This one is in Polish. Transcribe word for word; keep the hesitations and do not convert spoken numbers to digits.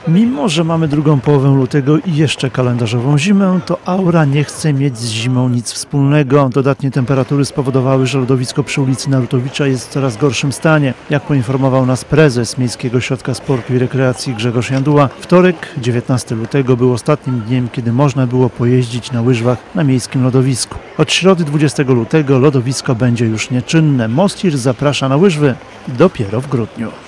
Mimo że mamy drugą połowę lutego i jeszcze kalendarzową zimę, to aura nie chce mieć z zimą nic wspólnego. Dodatnie temperatury spowodowały, że lodowisko przy ulicy Narutowicza jest w coraz gorszym stanie. Jak poinformował nas prezes Miejskiego Ośrodka Sportu i Rekreacji Grzegorz Janduła, wtorek, dziewiętnastego lutego, był ostatnim dniem, kiedy można było pojeździć na łyżwach na miejskim lodowisku. Od środy dwudziestego lutego lodowisko będzie już nieczynne. Mostir zaprasza na łyżwy dopiero w grudniu.